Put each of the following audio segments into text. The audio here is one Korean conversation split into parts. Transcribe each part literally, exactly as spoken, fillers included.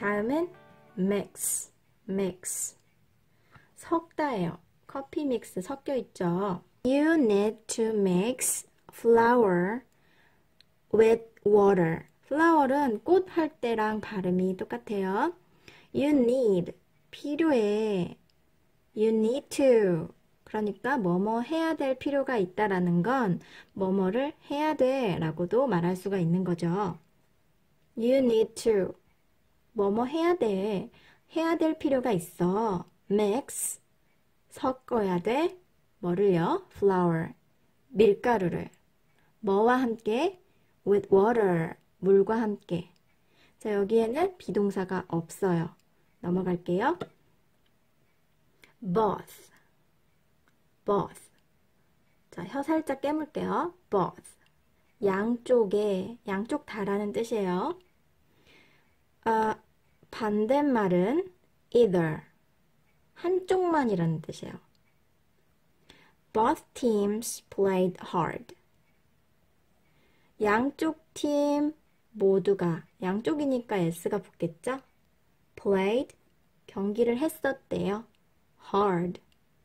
다음은 mix, mix. 섞다예요. 커피 믹스 섞여 있죠. You need to mix flour with water. flower은 꽃 할 때랑 발음이 똑같아요. You need, 필요해. You need to. 그러니까 뭐뭐 해야 될 필요가 있다라는 건 뭐뭐를 해야 돼 라고도 말할 수가 있는 거죠. You need to. 뭐뭐 해야 돼. 해야 될 필요가 있어. mix. 섞어야 돼. 뭐를요? flour. 밀가루를. 뭐와 함께? with water. 물과 함께. 자, 여기에는 비동사가 없어요. 넘어갈게요. both. both. 자, 혀 살짝 깨물게요. both. 양쪽에, 양쪽 다라는 뜻이에요. 아, 반대말은 either. 한쪽만이라는 뜻이에요. Both teams played hard. 양쪽 팀 모두가, 양쪽이니까 s가 붙겠죠? played, 경기를 했었대요. hard,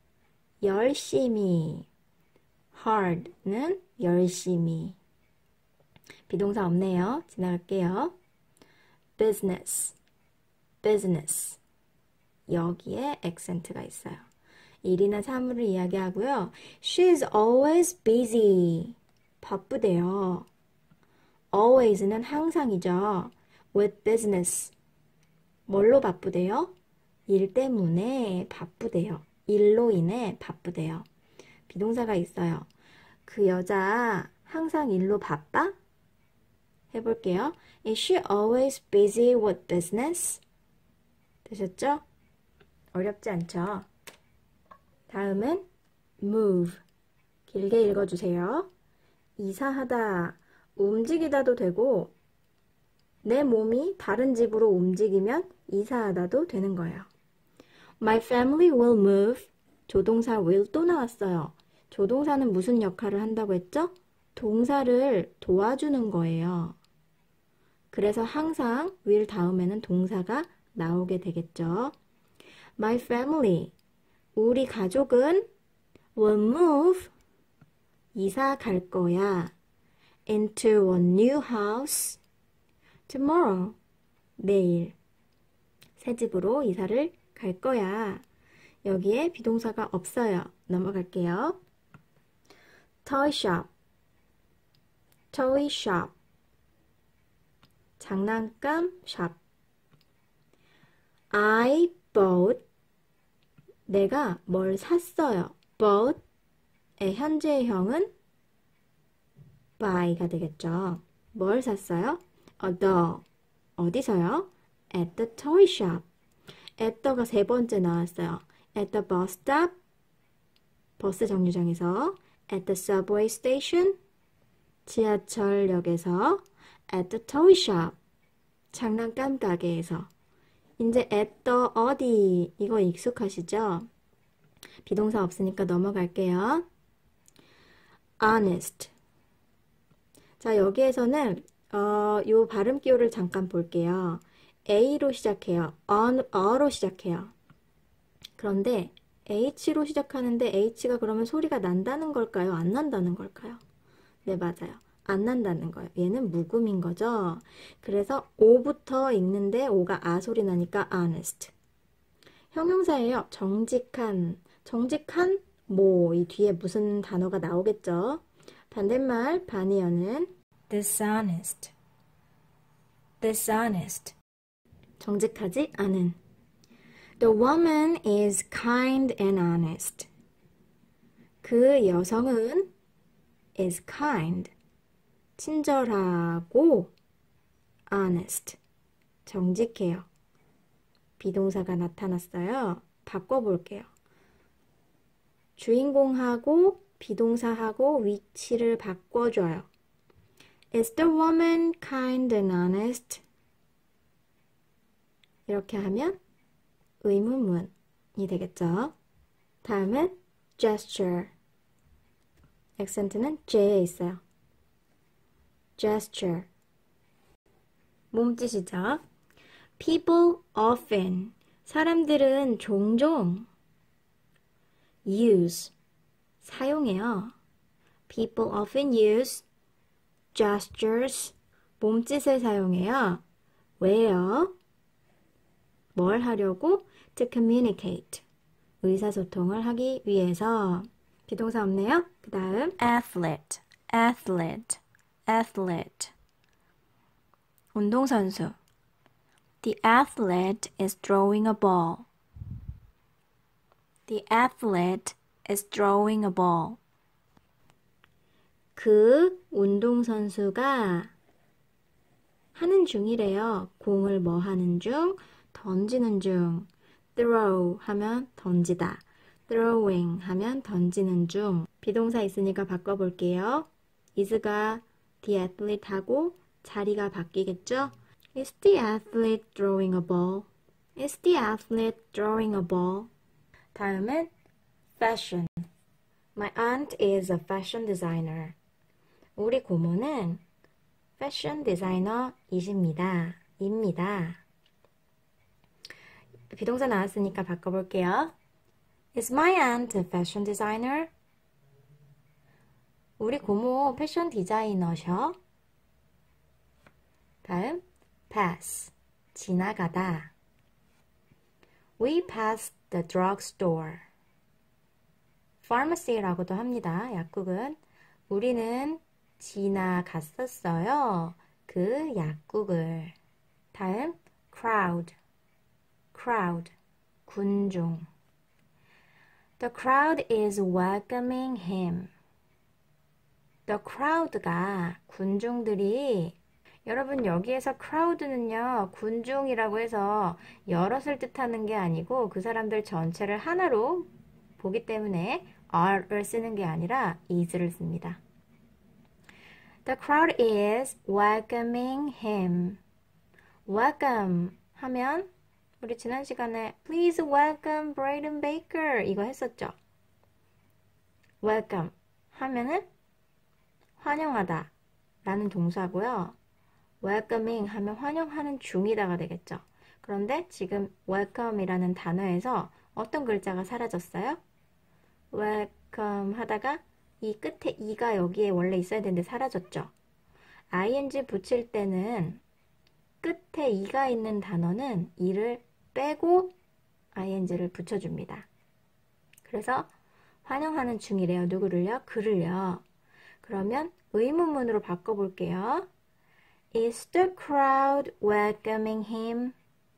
열심히. hard는 열심히. 비동사 없네요. 지나갈게요. business, business. 여기에 액센트가 있어요. 일이나 사물을 이야기하고요. She's always busy. 바쁘대요. always는 항상이죠. with business. 뭘로 바쁘대요? 일 때문에 바쁘대요. 일로 인해 바쁘대요. 비동사가 있어요. 그 여자 항상 일로 바빠? 해볼게요. Is she always busy with business? 되셨죠? 어렵지 않죠? 다음은 move. 길게 읽어주세요. 이사하다, 움직이다도 되고 내 몸이 다른 집으로 움직이면 이사하다도 되는 거예요. My family will move. 조동사 will 또 나왔어요. 조동사는 무슨 역할을 한다고 했죠? 동사를 도와주는 거예요. 그래서 항상 will 다음에는 동사가 나오게 되겠죠. My family, 우리 가족은 will move, 이사 갈 거야. into a new house tomorrow, 내일. 새 집으로 이사를 갈 거야. 여기에 비동사가 없어요. 넘어갈게요. toy shop, toy shop. 장난감 샵. I bought. 내가 뭘 샀어요. bought의 현재형은 buy가 되겠죠. 뭘 샀어요? A doll. 어디서요? At the toy shop. at the가 세 번째 나왔어요. At the bus stop. 버스 정류장에서. At the subway station. 지하철역에서. At the toy shop. 장난감 가게에서. 이제 at the 어디 이거 익숙하시죠? 비동사 없으니까 넘어갈게요. honest. 자, 여기에서는 어, 요 발음 기호를 잠깐 볼게요. A로 시작해요. on, 어로 시작해요. 그런데 H로 시작하는데 H가 그러면 소리가 난다는 걸까요? 안 난다는 걸까요? 네, 맞아요. 안 난다는 거예요. 얘는 묵음인 거죠. 그래서 O부터 읽는데 O가 아 소리 나니까 honest. 형용사예요. 정직한. 정직한 뭐 이 뒤에 무슨 단어가 나오겠죠. 반대말 반이어는 dishonest. dishonest. 정직하지 않은. The woman is kind and honest. 그 여성은 is kind. 친절하고 honest. 정직해요. 비동사가 나타났어요. 바꿔볼게요. 주인공하고 비동사하고 위치를 바꿔줘요. Is the woman kind and honest? 이렇게 하면 의문문이 되겠죠. 다음은 gesture. 액센트는 J에 있어요. gesture. 몸짓이죠. People often. 사람들은 종종 use. 사용해요. People often use gestures. 몸짓을 사용해요. 왜요? 뭘 하려고? To communicate. 의사소통을 하기 위해서. 비동사 없네요. 그 다음 athlete, athlete, athlete. 운동선수. The athlete is throwing a ball. The athlete is throwing a ball. 그 운동선수가 하는 중이래요. 공을 뭐 하는 중? 던지는 중. throw 하면 던지다. throwing 하면 던지는 중. 비동사 있으니까 바꿔볼게요. is가 the athlete 하고 자리가 바뀌겠죠? Is the athlete throwing a ball? Is the athlete throwing a ball? 다음은 fashion. My aunt is a fashion designer. 우리 고모는 패션 디자이너이십니다. 입니다. 비동사 나왔으니까 바꿔볼게요. Is my aunt a fashion designer? 우리 고모 패션 디자이너셔? 다음 pass, 지나가다. We passed the drugstore. pharmacy라고도 합니다. 약국은. 우리는 지나갔었어요. 그 약국을. 다음 crowd, crowd, 군중. The crowd is welcoming him. The crowd가 군중들이. 여러분 여기에서 crowd는요 군중이라고 해서 여럿을 뜻하는 게 아니고 그 사람들 전체를 하나로 보기 때문에 are를 쓰는 게 아니라 is를 씁니다. The crowd is welcoming him. welcome 하면 우리 지난 시간에 please welcome Braden Baker 이거 했었죠. welcome 하면은 환영하다 라는 동사고요. welcoming 하면 환영하는 중이다가 되겠죠. 그런데 지금 welcome이라는 단어에서 어떤 글자가 사라졌어요? welcome 하다가 이 끝에 이가 여기에 원래 있어야 되는데 사라졌죠. ing 붙일 때는 끝에 이가 있는 단어는 이를 빼고 ing를 붙여줍니다. 그래서 환영하는 중이래요. 누구를요? 그를요. 그러면 의문문으로 바꿔볼게요. Is the crowd welcoming him?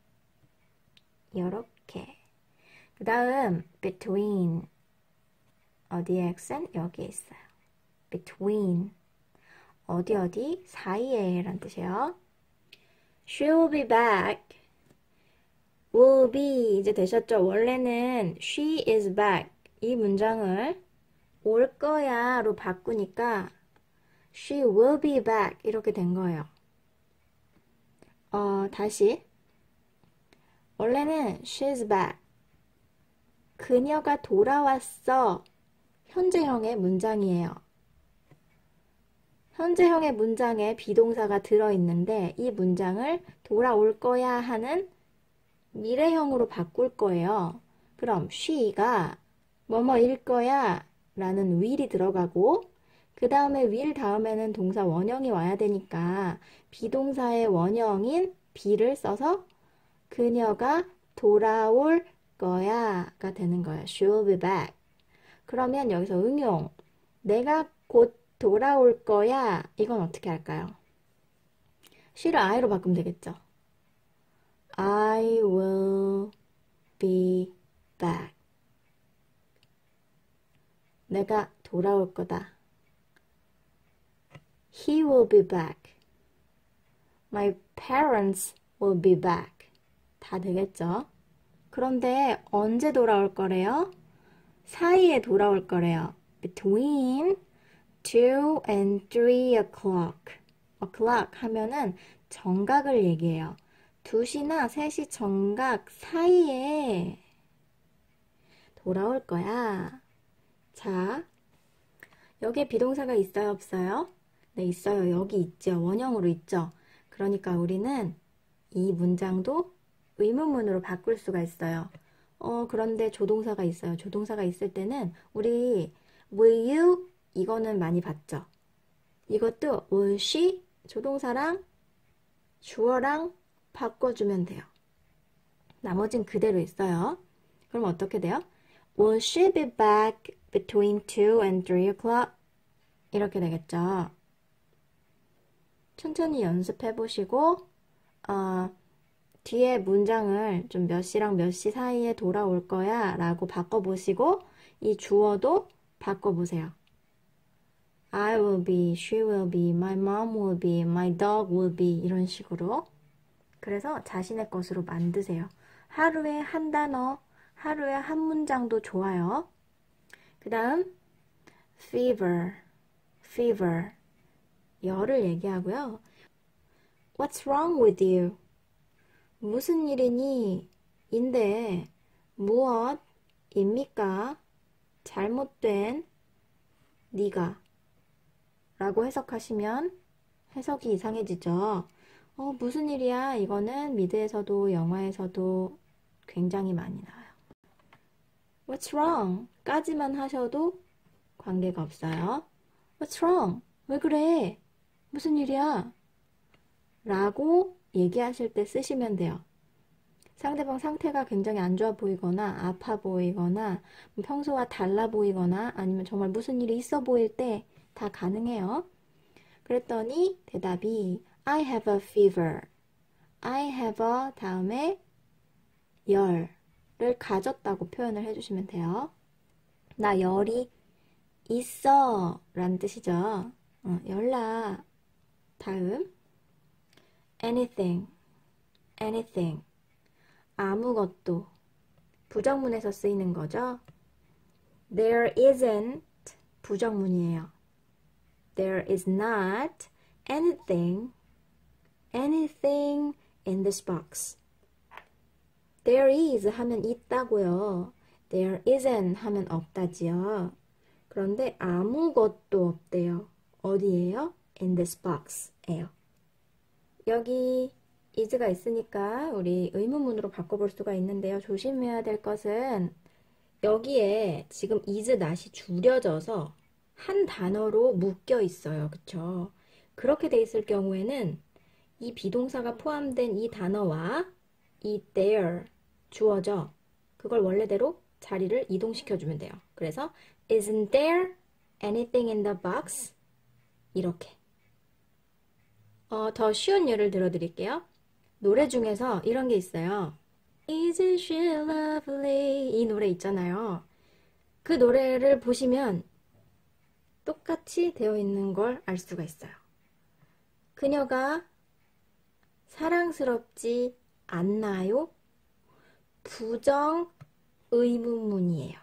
이렇게. 그 다음 between. 어디에 액센? 여기에 있어요. between. 어디 어디? 사이에 란 뜻이에요. She will be back. will be 이제 되셨죠? 원래는 she is back 이 문장을 올 거야로 바꾸니까 she will be back 이렇게 된 거예요. 어, 다시 원래는 she's back 그녀가 돌아왔어 현재형의 문장이에요. 현재형의 문장에 비동사가 들어있는데 이 문장을 돌아올 거야 하는 미래형으로 바꿀 거예요. 그럼 she가 뭐뭐일 거야 라는 will이 들어가고 그 다음에 will 다음에는 동사 원형이 와야 되니까 비동사의 원형인 be를 써서 그녀가 돌아올 거야가 되는 거예요. She will be back. 그러면 여기서 응용 내가 곧 돌아올 거야 이건 어떻게 할까요? she를 I로 바꾸면 되겠죠. I will be back. 내가 돌아올 거다. He will be back. My parents will be back. 다 되겠죠? 그런데 언제 돌아올 거래요? 사이에 돌아올 거래요. Between two and three o'clock. o'clock 하면은 정각을 얘기해요. 두 시나 세 시 정각 사이에 돌아올 거야. 자, 여기에 비동사가 있어요, 없어요? 네, 있어요. 여기 있죠. 원형으로 있죠. 그러니까 우리는 이 문장도 의문문으로 바꿀 수가 있어요. 어, 그런데 조동사가 있어요. 조동사가 있을 때는 우리 will you 이거는 많이 봤죠. 이것도 will she 조동사랑 주어랑 바꿔주면 돼요. 나머진 그대로 있어요. 그럼 어떻게 돼요? Will she be back between two and three o'clock? 이렇게 되겠죠. 천천히 연습해 보시고 어, 뒤에 문장을 좀 몇 시랑 몇 시 사이에 돌아올 거야 라고 바꿔보시고 이 주어도 바꿔보세요. I will be, she will be, my mom will be, my dog will be 이런 식으로 그래서 자신의 것으로 만드세요. 하루에 한 단어, 하루에 한 문장도 좋아요. 그 다음 fever, fever 열을 얘기하고요. What's wrong with you? 무슨 일이니? 인데 무엇입니까? 잘못된 네가 라고 해석하시면 해석이 이상해지죠. 어, 무슨 일이야? 이거는 미드에서도 영화에서도 굉장히 많이 나와요. What's wrong? 까지만 하셔도 관계가 없어요. What's wrong? 왜 그래? 무슨 일이야? 라고 얘기하실 때 쓰시면 돼요. 상대방 상태가 굉장히 안 좋아 보이거나 아파 보이거나 평소와 달라 보이거나 아니면 정말 무슨 일이 있어 보일 때 다 가능해요. 그랬더니 대답이 I have a fever. I have a 다음에 열을 가졌다고 표현을 해주시면 돼요. 나 열이 있어 라는 뜻이죠. 어, 열나. 다음 anything, anything 아무것도 부정문에서 쓰이는 거죠. There isn't 부정문이에요. There is not anything, anything in this box. There is 하면 있다고요. There isn't 하면 없다지요. 그런데 아무것도 없대요. 어디예요? In this box예요. 여기 is가 있으니까 우리 의문문으로 바꿔볼 수가 있는데요. 조심해야 될 것은 여기에 지금 is, not이 줄여져서 한 단어로 묶여 있어요. 그쵸? 그렇게 돼 있을 경우에는 이 비동사가 포함된 이 단어와 이 there, 주어져. 그걸 원래대로 자리를 이동시켜주면 돼요. 그래서 Isn't there anything in the box? 이렇게. 어, 더 쉬운 예를 들어드릴게요. 노래 중에서 이런 게 있어요. Isn't she lovely? 이 노래 있잖아요. 그 노래를 보시면 똑같이 되어 있는 걸 알 수가 있어요. 그녀가 사랑스럽지 않나요? 부정 의문문이에요.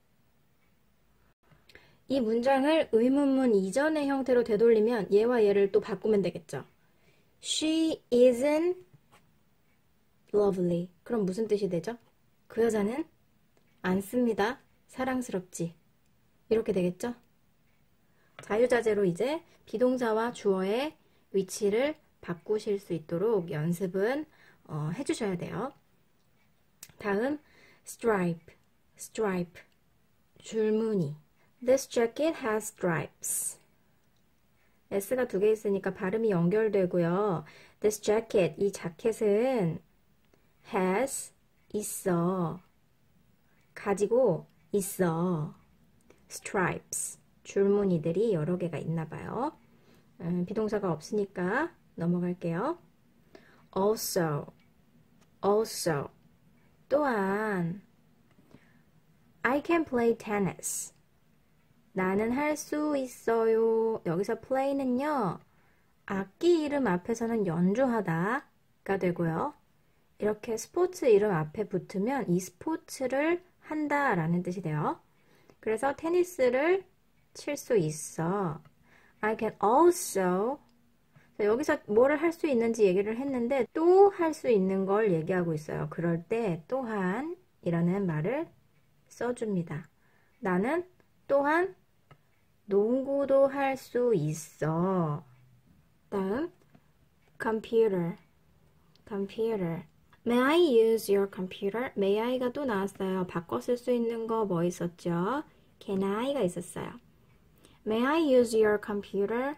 이 문장을 의문문 이전의 형태로 되돌리면 얘와 얘를 또 바꾸면 되겠죠. She isn't lovely. 그럼 무슨 뜻이 되죠? 그 여자는 안 씁니다. 사랑스럽지. 이렇게 되겠죠? 자유자재로 이제 비동사와 주어의 위치를 바꾸실 수 있도록 연습은 어, 해주셔야 돼요. 다음 stripe, stripe, 줄무늬. This jacket has stripes. S가 두 개 있으니까 발음이 연결되고요. This jacket, 이 자켓은 has, 있어. 가지고 있어. stripes, 줄무늬들이 여러 개가 있나 봐요. 음, 비동사가 없으니까 넘어갈게요. also, also, 또한 I can play tennis. 나는 할 수 있어요. 여기서 play는요. 악기 이름 앞에서는 연주하다가 되고요. 이렇게 스포츠 이름 앞에 붙으면 이 스포츠를 한다 라는 뜻이 돼요. 그래서 테니스를 칠 수 있어. I can also 여기서 뭐를 할 수 있는지 얘기를 했는데 또 할 수 있는 걸 얘기하고 있어요. 그럴 때 또한 이라는 말을 써줍니다. 나는 또한 농구도 할 수 있어. 다음 computer, computer May I use your computer? May I가 또 나왔어요. 바꿔 쓸 수 있는 거 뭐 있었죠? Can I가 있었어요. May I use your computer?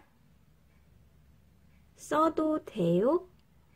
써도 돼요?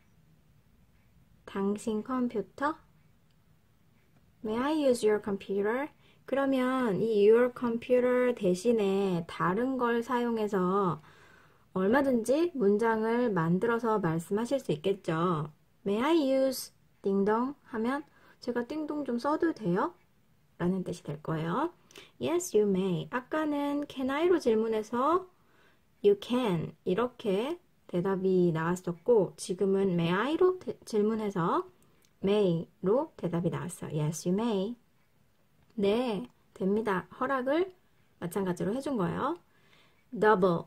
당신 컴퓨터? May I use your computer? 그러면 이 your computer 대신에 다른 걸 사용해서 얼마든지 문장을 만들어서 말씀하실 수 있겠죠. May I use 띵동 하면 제가 띵동 좀 써도 돼요? 라는 뜻이 될 거예요. Yes, you may. 아까는 can I로 질문해서 you can 이렇게 대답이 나왔었고 지금은 may I로 대, 질문해서 may로 대답이 나왔어요. Yes, you may. 네, 됩니다. 허락을 마찬가지로 해준 거예요. double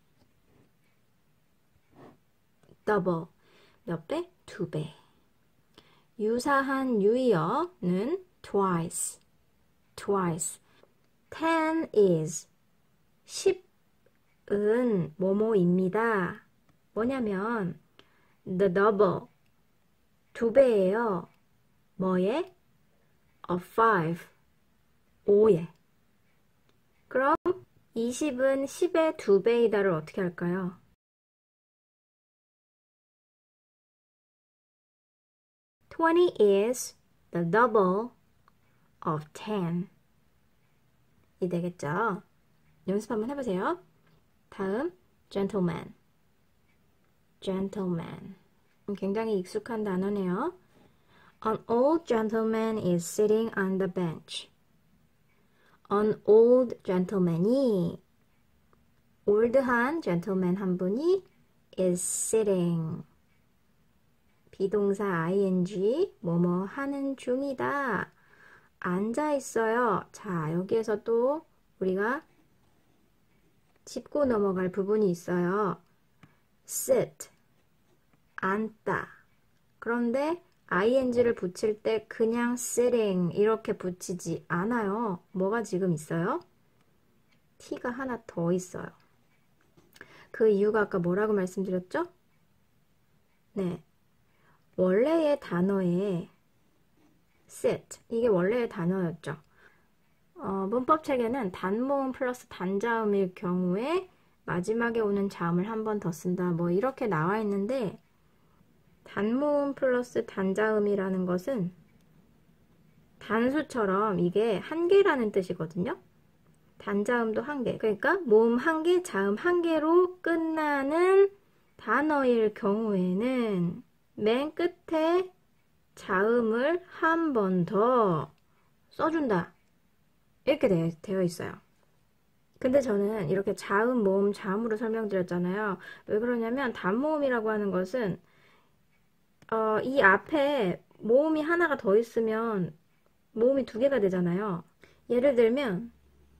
double 몇 배? 두 배. 유사한 유의어는 twice twice. ten is 십은 뭐뭐입니다. 뭐냐면 the double 두 배예요. 뭐에? of five 오에. 그럼 이십은 십의 두 배이다를 어떻게 할까요? twenty is the double of ten 이 되겠죠? 연습 한번 해보세요. 다음 gentleman gentleman 굉장히 익숙한 단어네요. An old gentleman is sitting on the bench. An old gentleman이 올드한 gentleman 한 분이 is sitting 비동사 ing 뭐뭐 하는 중이다. 앉아 있어요. 자, 여기에서 또 우리가 짚고 넘어갈 부분이 있어요. sit 앉다. 그런데 ing를 붙일 때 그냥 sitting 이렇게 붙이지 않아요. 뭐가 지금 있어요? t가 하나 더 있어요. 그 이유가 아까 뭐라고 말씀드렸죠? 네, 원래의 단어에 sit 이게 원래의 단어였죠. 어, 문법 책에는 단모음 플러스 단자음일 경우에 마지막에 오는 자음을 한 번 더 쓴다. 뭐 이렇게 나와 있는데 단모음 플러스 단자음이라는 것은 단수처럼 이게 한 개라는 뜻이거든요. 단자음도 한 개. 그러니까 모음 한 개, 자음 한 개로 끝나는 단어일 경우에는 맨 끝에 자음을 한 번 더 써준다. 이렇게 되, 되어 있어요. 근데 저는 이렇게 자음, 모음, 자음으로 설명드렸잖아요. 왜 그러냐면 단모음이라고 하는 것은 어, 이 앞에 모음이 하나가 더 있으면 모음이 두 개가 되잖아요. 예를 들면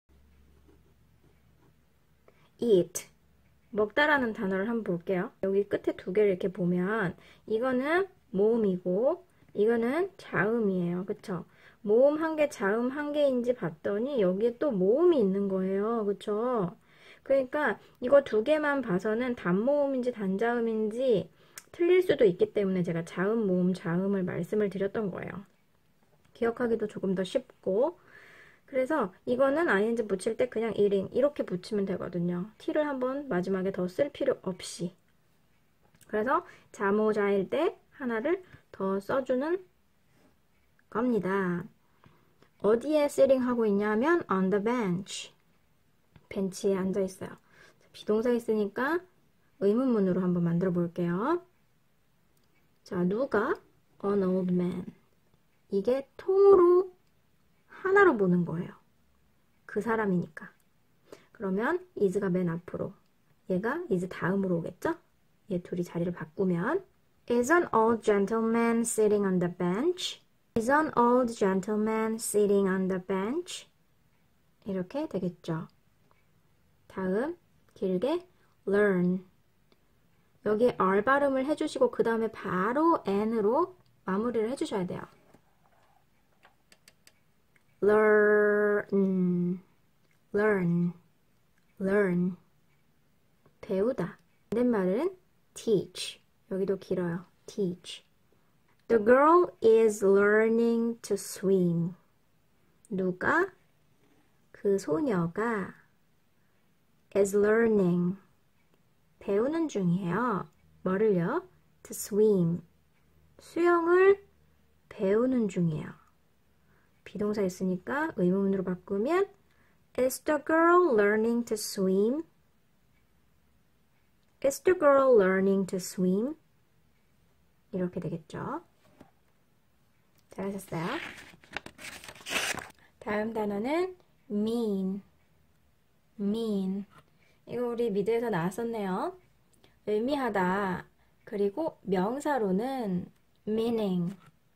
eat 먹다라는 단어를 한번 볼게요. 여기 끝에 두 개를 이렇게 보면 이거는 모음이고 이거는 자음이에요. 그쵸? 모음 한 개, 자음 한 개인지 봤더니 여기에 또 모음이 있는 거예요. 그쵸? 그러니까 이거 두 개만 봐서는 단모음인지 단자음인지 틀릴 수도 있기 때문에 제가 자음, 모음, 자음을 말씀을 드렸던 거예요. 기억하기도 조금 더 쉽고 그래서 이거는 ing 붙일 때 그냥 eating 이렇게 붙이면 되거든요. t를 한번 마지막에 더 쓸 필요 없이. 그래서 자모자일 때 하나를 더 써주는 겁니다. 어디에 sitting 하고 있냐면 on the bench. 벤치에 앉아 있어요. 비동사 있으니까 의문문으로 한번 만들어 볼게요. 자, 누가? An old man. 이게 통으로 하나로 보는 거예요. 그 사람이니까. 그러면 is가 맨 앞으로. 얘가 is 다음으로 오겠죠? 얘 둘이 자리를 바꾸면 Is an old gentleman sitting on the bench? Is an old gentleman sitting on the bench? 이렇게 되겠죠. 다음 길게 learn. 여기에 R 발음을 해주시고 그 다음에 바로 N으로 마무리를 해주셔야 돼요. learn, learn, learn. 배우다. 반대말은 teach. 여기도 길어요. teach. The girl is learning to swim. 누가? 그 소녀가 is learning. 배우는 중이에요. 뭐를요? To swim. 수영을 배우는 중이에요. 비동사 있으니까 의문문으로 바꾸면 Is the girl learning to swim? Is the girl learning to swim? 이렇게 되겠죠. 잘하셨어요. 다음 단어는 mean. mean. 이거 우리 미드에서 나왔었네요. 의미하다. 그리고 명사로는 meaning.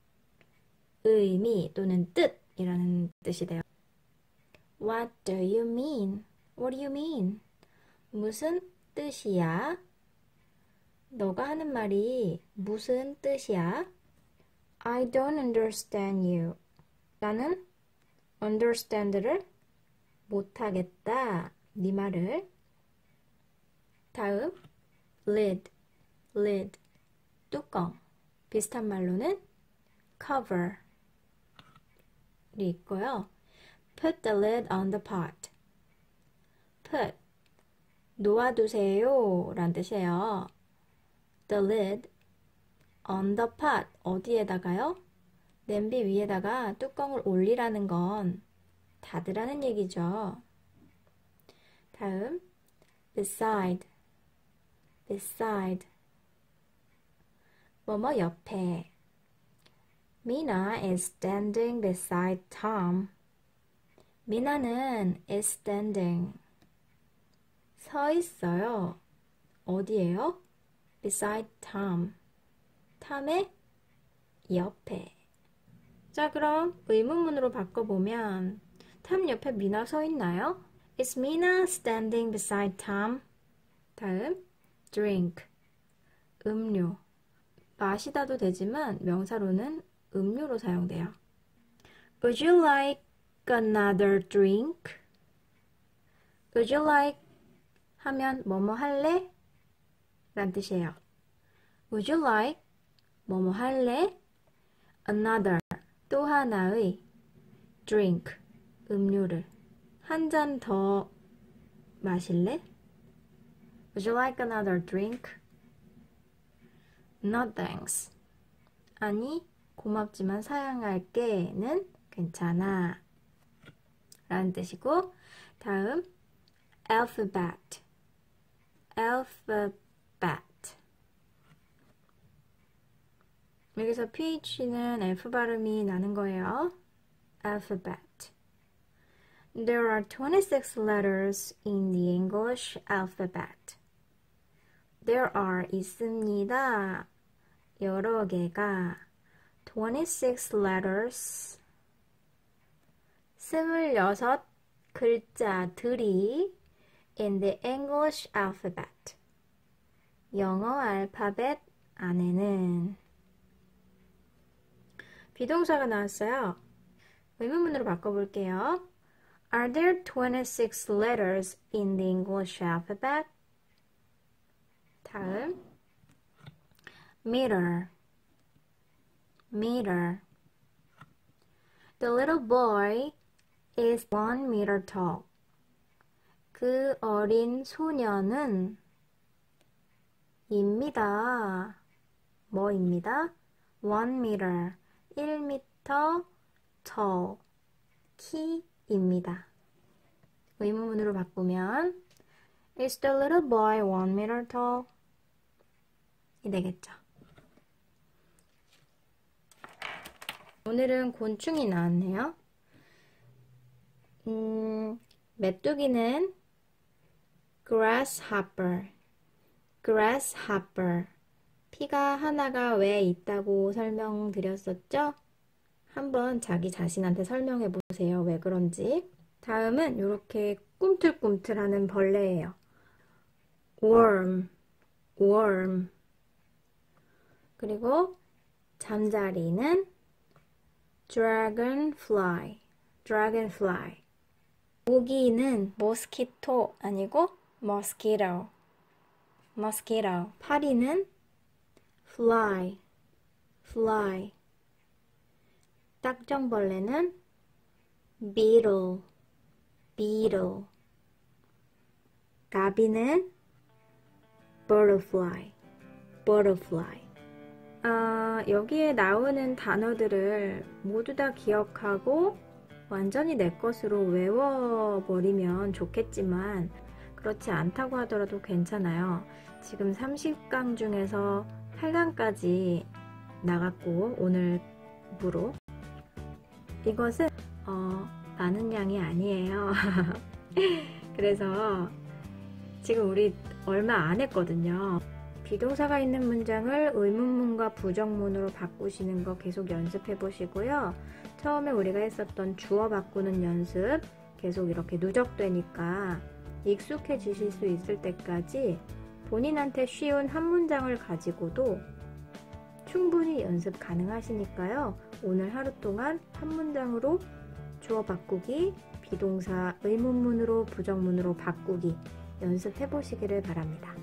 의미 또는 뜻이라는 뜻이 돼요. What do you mean? What do you mean? 무슨 뜻이야? 너가 하는 말이 무슨 뜻이야? I don't understand you. 나는 understand를 못하겠다. 네 말을. 다음 lid, lid, 뚜껑. 비슷한 말로는 cover 이 있고요. Put the lid on the pot. Put, 놓아두세요 라는 뜻이에요. The lid on the pot, 어디에다가요? 냄비 위에다가 뚜껑을 올리라는 건 닫으라는 얘기죠. 다음 beside, beside, 뭐뭐 옆에. Mina is standing beside Tom. 미나는 is standing. 서 있어요. 어디에요? Beside Tom. 탐의 옆에. 자, 그럼 의문문으로 바꿔보면 탐 옆에 미나 서 있나요? Is Mina standing beside Tom? 다음 drink. 음료. 마시다도 되지만 명사로는 음료로 사용돼요. Would you like another drink? Would you like 하면 뭐뭐 할래? 란 뜻이에요. Would you like 뭐뭐 할래? Another 또 하나의 drink 음료를 한 잔 더 마실래? Would you like another drink? No thanks. 아니 고맙지만 사양할게는 괜찮아 라는 뜻이고, 다음 alphabet, alphabet. 여기서 ph는 F 발음이 나는 거예요. alphabet. There are twenty-six letters in the English alphabet. There are 있습니다. 여러 개가 twenty-six letters 스물여섯 글자들이 in the English alphabet 영어 알파벳 안에는. 비동사가 나왔어요. 의문문으로 바꿔볼게요. Are there twenty-six letters in the English alphabet? 다음 meter, meter. The little boy is one meter tall. 그 어린 소녀는 입니다. 뭐입니다? one meter, 일 미터 tall, 키입니다. 의문문으로 바꾸면 Is the little boy one meter tall? 이 되겠죠. 오늘은 곤충이 나왔네요. 음, 메뚜기는 grasshopper, grasshopper. 피가 하나가 왜 있다고 설명드렸었죠? 한번 자기 자신한테 설명해 보세요. 왜 그런지. 다음은 이렇게 꿈틀꿈틀하는 벌레예요. worm, worm. 그리고 잠자리는 dragonfly, dragonfly. 모기는 mosquito 아니고 mosquito, mosquito. 파리는 fly, fly. 딱정벌레는 beetle, beetle. 가비는 butterfly, butterfly. 아, 여기에 나오는 단어들을 모두 다 기억하고 완전히 내 것으로 외워버리면 좋겠지만 그렇지 않다고 하더라도 괜찮아요. 지금 삼십 강 중에서 팔 강까지 나갔고 오늘부로 이것은 어, 많은 양이 아니에요. 그래서 지금 우리 얼마 안 했거든요. 비동사가 있는 문장을 의문문과 부정문으로 바꾸시는 거 계속 연습해 보시고요. 처음에 우리가 했었던 주어 바꾸는 연습 계속 이렇게 누적되니까 익숙해지실 수 있을 때까지 본인한테 쉬운 한 문장을 가지고도 충분히 연습 가능하시니까요. 오늘 하루 동안 한 문장으로 주어 바꾸기, 비동사 의문문으로 부정문으로 바꾸기 연습해 보시기를 바랍니다.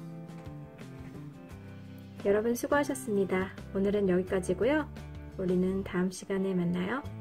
여러분 수고하셨습니다. 오늘은 여기까지고요. 우리는 다음 시간에 만나요.